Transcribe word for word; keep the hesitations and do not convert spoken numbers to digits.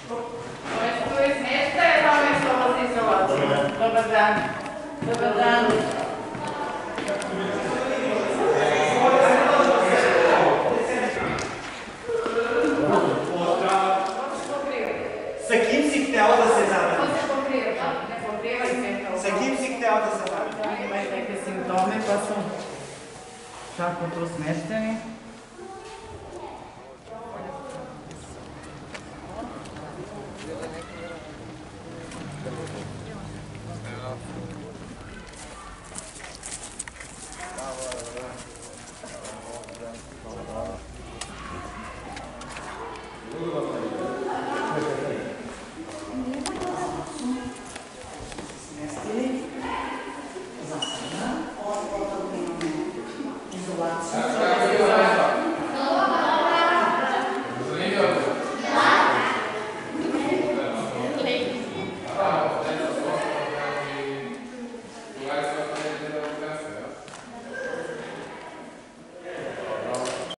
Tu je smještaj, a tamo je soba za izolaciju. Dobar dan. Dobar dan. Sa kim si htjela da se završi? To se pokriva, ne pokrivaj se kao... Sa kim si htjela da se završi? Imaju neke simptome pa su tako tu smješteni.